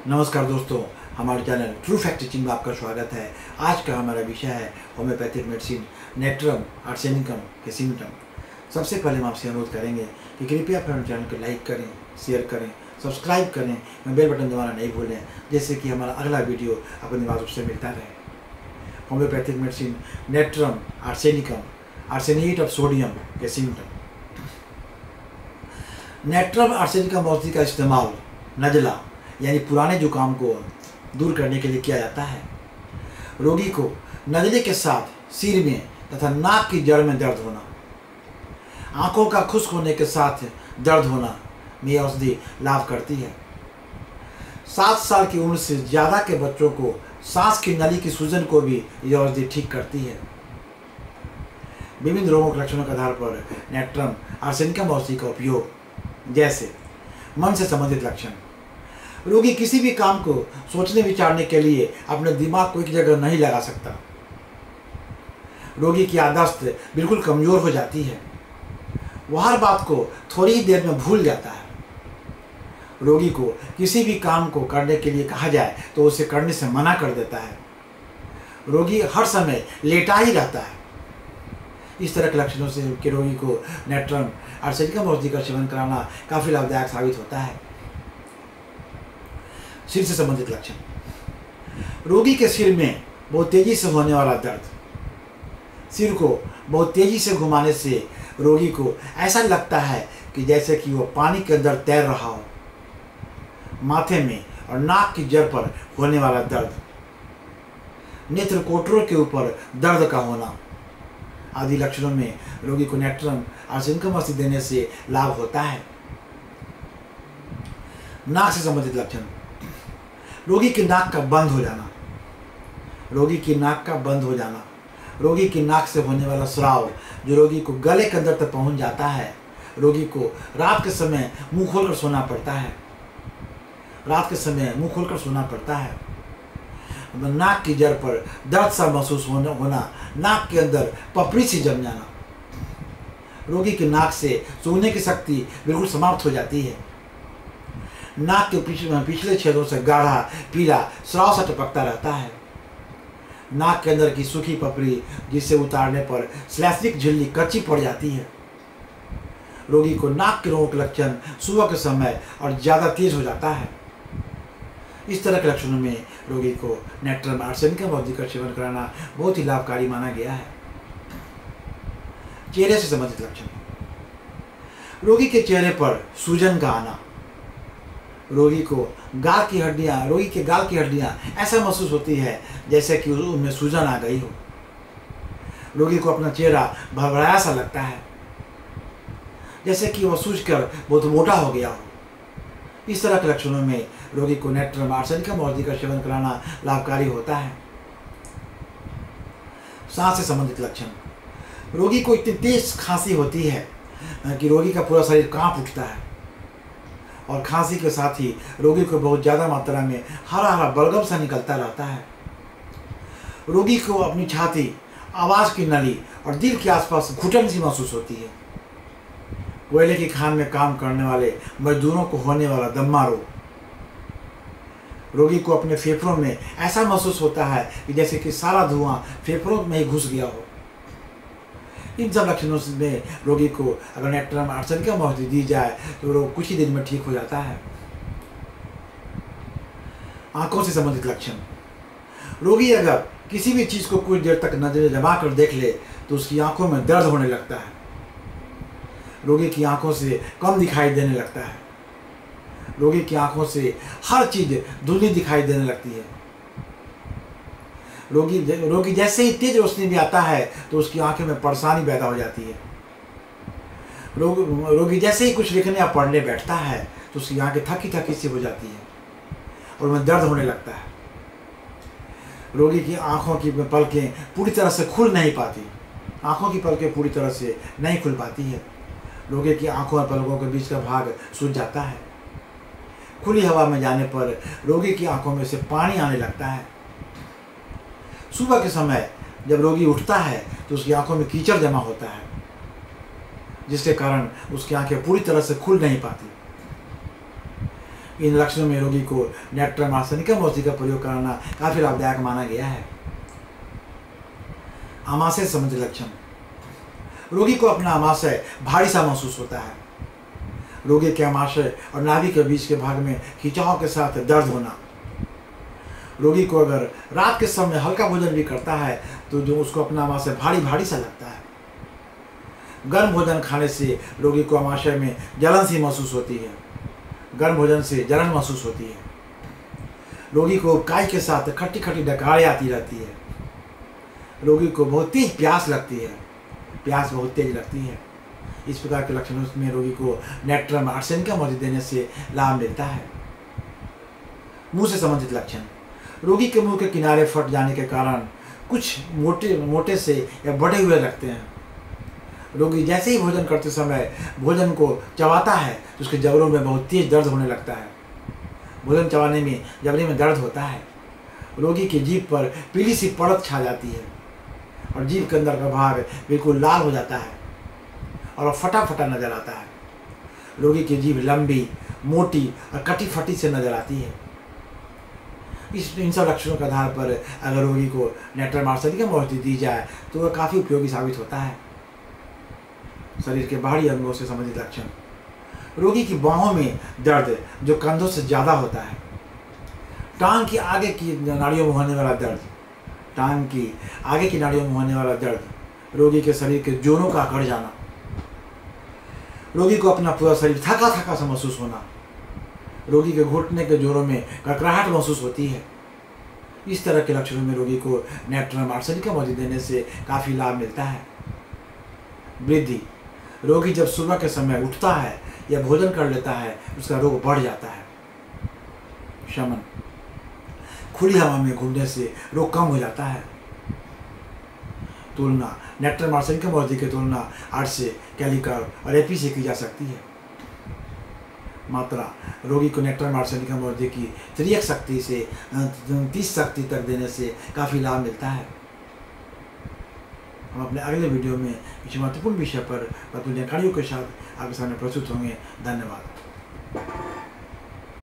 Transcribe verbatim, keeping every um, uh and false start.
नमस्कार दोस्तों, हमारे चैनल ट्रू फैक्ट टीचिंग में आपका स्वागत है। आज का हमारा विषय है होम्योपैथिक मेडिसिन नेट्रम आर्सेनिकम के सिम्टम। सबसे पहले हम आपसे अनुरोध करेंगे कि कृपया अपने चैनल को लाइक करें, शेयर करें, सब्सक्राइब करें, बेल बटन दबाना नहीं भूलें, जिससे कि हमारा अगला वीडियो अपने बाजू से मिलता रहे। Homeopathic medicine natrum arsenicum, arsenate of sodium के सिम्टम। नेट्रम आर्सेनिकम औषधि का इस्तेमाल नज़ला यानी पुराने जुकाम को दूर करने के लिए किया जाता है। रोगी को नज़ले के साथ सिर में तथा नाक की जड़ में दर्द होना, आंखों का खुश्क होने के साथ दर्द होना में यह औषधि लाभ करती है। सात साल की उम्र से ज़्यादा के बच्चों को सांस की नली की सूजन को भी यह औषधि ठीक करती है। विभिन्न रोगों के लक्षणों के आधार पर नेट्रम आर्सेनिकम औषधि का उपयोग, जैसे मन से संबंधित लक्षण। रोगी किसी भी काम को सोचने विचारने के लिए अपने दिमाग को एक जगह नहीं लगा सकता। रोगी की याददाश्त बिल्कुल कमज़ोर हो जाती है। वह हर बात को थोड़ी ही देर में भूल जाता है। रोगी को किसी भी काम को करने के लिए कहा जाए तो उसे करने से मना कर देता है। रोगी हर समय लेटा ही रहता है। इस तरह के लक्षणों से के रोगी को नेट्रम आर्सेनिकम औषधि का सेवन कराना काफ़ी लाभदायक साबित होता है। सिर से संबंधित लक्षण। रोगी के सिर में बहुत तेजी से होने वाला दर्द। सिर को बहुत तेजी से घुमाने से रोगी को ऐसा लगता है कि जैसे कि वह पानी के अंदर तैर रहा हो। माथे में और नाक की जड़ पर होने वाला दर्द, नेत्र कोटरों के ऊपर दर्द का होना आदि लक्षणों में रोगी को नेट्रम आर्सेनिकम औषधि देने से लाभ होता है। नाक से संबंधित लक्षण। रोगी की नाक का बंद हो जाना। रोगी की नाक का बंद हो जाना रोगी की नाक से होने वाला स्राव जो रोगी को गले के अंदर तक पहुंच जाता है। रोगी को रात के समय मुंह खोलकर सोना पड़ता है। रात के समय मुंह खोलकर सोना पड़ता है। नाक की जड़ पर दर्द सा महसूस होना होना नाक के अंदर पपड़ी सी जम जाना। रोगी की नाक से सूंघने की शक्ति बिल्कुल समाप्त हो जाती है। नाक के पिछले पिछले छेदों से गाढ़ा पीला स्राव सा टपकता रहता है। नाक के अंदर की सूखी पपड़ी जिसे उतारने पर श्लैष्मिक झिल्ली कच्ची पड़ जाती है। रोगी को नाक के रोगों के लक्षण सुबह के समय और ज़्यादा तेज हो जाता है। इस तरह के लक्षणों में रोगी को नेट्रम आर्सेनिकम औषधि का सेवन कराना बहुत ही लाभकारी माना गया है। चेहरे से संबंधित लक्षण। रोगी के चेहरे पर सूजन का आना। रोगी को गाल की हड्डियाँ रोगी के गाल की हड्डियाँ ऐसा महसूस होती है जैसे कि उनमें सूजन आ गई हो। रोगी को अपना चेहरा भरभराया सा लगता है, जैसे कि वह सूजकर बहुत मोटा हो गया हो। इस तरह के लक्षणों में रोगी को नेट्रम आर्सेनिकम औषधि का सेवन कराना लाभकारी होता है। सांस से संबंधित लक्षण। रोगी को इतनी तेज खांसी होती है कि रोगी का पूरा शरीर कांप उठता है और खांसी के साथ ही रोगी को बहुत ज़्यादा मात्रा में हरा हरा बलगम सा निकलता रहता है। रोगी को अपनी छाती, आवाज़ की नली और दिल के आसपास घुटन सी महसूस होती है। कोयले की खान में काम करने वाले मजदूरों को होने वाला दम्मा रोग। रोगी को अपने फेफड़ों में ऐसा महसूस होता है कि जैसे कि सारा धुआं फेफड़ों में ही घुस गया हो। इन सब लक्षणों में रोगी को अगर नेट्रम आर्सेनिकम औषधि दी जाए तो रोग कुछ ही दिन में ठीक हो जाता है। आंखों से संबंधित लक्षण। रोगी अगर किसी भी चीज़ को कुछ देर तक नजर जमा कर देख ले तो उसकी आंखों में दर्द होने लगता है। रोगी की आंखों से कम दिखाई देने लगता है। रोगी की आंखों से हर चीज़ धुंधली दिखाई देने लगती है। रोगी रोगी जैसे ही तेज रोशनी भी आता है तो उसकी आंखें में परेशानी पैदा हो जाती है। रोग रोगी जैसे ही कुछ लिखने या पढ़ने बैठता है तो उसकी आंखें थकी थकी सी हो जाती है और उनमें दर्द होने लगता है। रोगी की आंखों की पलकें पूरी तरह से खुल नहीं पाती। आंखों की पलकें पूरी तरह से नहीं खुल पाती है। रोगी की आंखों और पलकों के बीच का भाग सूज जाता है। खुली हवा में जाने पर रोगी की आंखों में से पानी आने लगता है। सुबह के समय जब रोगी उठता है तो उसकी आंखों में कीचड़ जमा होता है, जिसके कारण उसकी आंखें पूरी तरह से खुल नहीं पाती। इन लक्षणों में रोगी को नेक्ट्रम आर्सेनिकम औषधि का प्रयोग कराना काफ़ी लाभदायक माना गया है। आमाशय संबंधी लक्षण। रोगी को अपना आमाशय भारी सा महसूस होता है। रोगी के आमाशय और नाभि के बीच के भाग में खिंचाव के साथ दर्द होना। रोगी को अगर रात के समय हल्का भोजन भी करता है तो जो उसको अपना आमाशय भारी भारी सा लगता है। गर्म भोजन खाने से रोगी को आमाशय में जलन सी महसूस होती है। गर्म भोजन से जलन महसूस होती है। रोगी को काई के साथ खट्टी खट्टी डकारें आती रहती है। रोगी को बहुत तेज प्यास लगती है। प्यास बहुत तेज लगती है। इस प्रकार के लक्षणों में रोगी को नेक्ट्रम आर्सेनिकम औषधि देने से लाभ मिलता है। मुंह से संबंधित लक्षण। रोगी के मुंह के किनारे फट जाने के कारण कुछ मोटे मोटे से या बढ़े हुए लगते हैं। रोगी जैसे ही भोजन करते समय भोजन को चबाता है तो उसके जबड़ों में बहुत तेज दर्द होने लगता है। भोजन चबाने में जबड़े में दर्द होता है। रोगी की जीभ पर पीली सी परत छा जाती है और जीभ के अंदर का भाग बिल्कुल लाल हो जाता है और फटा फटा नजर आता है। रोगी की जीभ लंबी, मोटी और कटी फटी से नजर आती है। इस इन सब लक्षणों के आधार पर अगर रोगी को नेक्ट्रम आर्सेनिकम औषधि दी जाए तो वह काफ़ी उपयोगी साबित होता है। शरीर के बाहरी अंगों से संबंधित लक्षण। रोगी की बाहों में दर्द जो कंधों से ज़्यादा होता है। टांग की आगे की नाड़ियों में होने वाला दर्द। टांग की आगे की नाड़ियों में होने वाला दर्द। रोगी के शरीर के जोड़ों का अकड़ जाना। रोगी को अपना पूरा शरीर थका थका सा महसूस होना। रोगी के घुटने के जोड़ों में कड़कड़ाहट महसूस होती है। इस तरह के लक्षणों में रोगी को नेक्ट्रम आर्सेनिकम औषधि देने से काफ़ी लाभ मिलता है। वृद्धि। रोगी जब सुबह के समय उठता है या भोजन कर लेता है उसका रोग बढ़ जाता है। शमन। खुली हवा में घूमने से रोग कम हो जाता है। तुलना। नेक्ट्रम आर्सेनिकम औषधि की तुलना आठ से कैलिकर और एपी से की जा सकती है। मात्रा। रोगी को नेक्ट्रम आर्सेनिकम औषधि की त्रियक शक्ति से तीस शक्ति तक देने से काफ़ी लाभ मिलता है। हम अपने अगले वीडियो में किसी महत्वपूर्ण विषय पर महत्वपूर्ण जानकारियों के साथ आपके सामने प्रस्तुत होंगे। धन्यवाद।